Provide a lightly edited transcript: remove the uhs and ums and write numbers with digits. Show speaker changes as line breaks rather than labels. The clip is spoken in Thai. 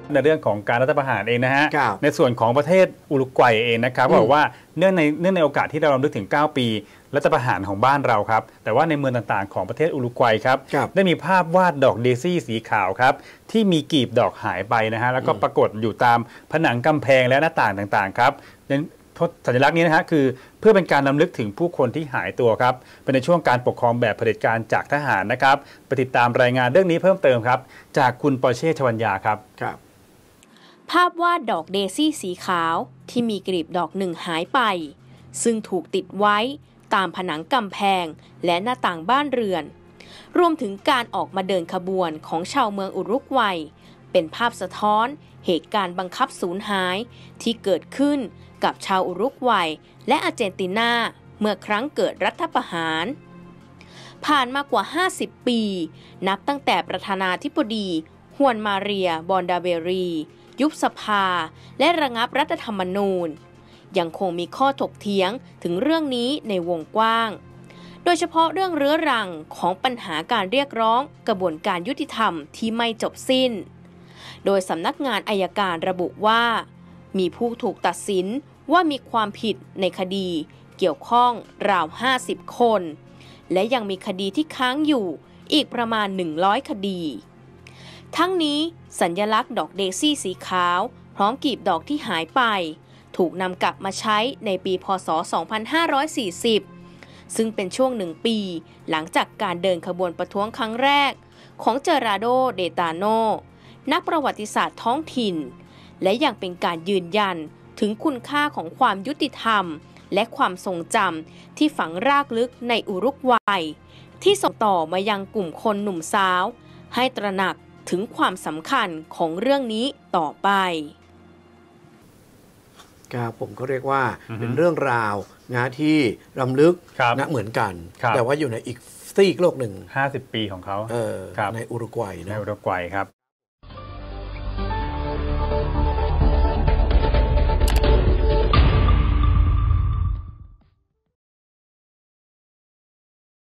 ในเรื่องของการรัฐประหารเองนะฮะในส่วนของประเทศอุรุกวัยเองนะครับบอกว่าเนื่องในโอกาสที่เรารำลึกถึง9 ปีรัฐประหารของบ้านเราครับแต่ว่าในเมืองต่างๆของประเทศอุรุกวัยครับได้มีภาพวาดดอกเดซี่สีขาวครับที่มีกลีบดอกหายไปนะฮะแล้วก็ปรากฏอยู่ตามผนังกำแพงและหน้าต่างต่างๆครับสัญลักษณ์นี้นะฮะคือเพื่อเป็นการรำลึกถึงผู้คนที่หายตัวครับเป็นในช่วงการปกครองแบบเผด็จการจากทหารนะครับไปติดตามรายงานเรื่องนี้เพิ่มเติมครับจากคุณปอร์เช่ ชวัญญาครับ
ภาพวาดดอกเดซี่สีขาวที่มีกลีบดอกหนึ่งหายไปซึ่งถูกติดไว้ตามผนังกำแพงและหน้าต่างบ้านเรือนรวมถึงการออกมาเดินขบวนของชาวเมืองอุรุกวัยเป็นภาพสะท้อนเหตุการณ์บังคับสูญหายที่เกิดขึ้นกับชาวอุรุกวัยและอาร์เจนตินาเมื่อครั้งเกิดรัฐประหารผ่านมากว่า50 ปีนับตั้งแต่ประธานาธิบดีฮวนมาเรียบอนดาเบรียุบสภาและระงับรัฐธรรมนูญยังคงมีข้อถกเถียงถึงเรื่องนี้ในวงกว้างโดยเฉพาะเรื่องเรื้อรังของปัญหาการเรียกร้องกระบวนการยุติธรรมที่ไม่จบสิ้นโดยสำนักงานอัยการระบุว่ามีผู้ถูกตัดสินว่ามีความผิดในคดีเกี่ยวข้องราว50 คนและยังมีคดีที่ค้างอยู่อีกประมาณ100 คดีทั้งนี้สัญลักษณ์ดอกเดซี่สีขาวพร้อมกลีบดอกที่หายไปถูกนำกลับมาใช้ในปีพ.ศ. 2540ซึ่งเป็นช่วง1 ปีหลังจากการเดินขบวนประท้วงครั้งแรกของเจอราโด เดตาโนนักประวัติศาสตร์ท้องถิ่นและยังเป็นการยืนยันถึงคุณค่าของความยุติธรรมและความทรงจำที่ฝังรากลึกในอุรุกวัยที่ส่งต่อมายังกลุ่มคนหนุ่มสาวให้ตระหนักถึงความสำคัญของเรื่องนี้ต่อไป
ครับผมก็เรียกว่าเป็นเรื่องราวนะที่รำลึกนะเหมือนกันแต่ว่าอยู่ในอีกซีกโลกหนึ่ง
50 ปีของเขา
ในอุรุกวัย
ในอุรุกวัยครับ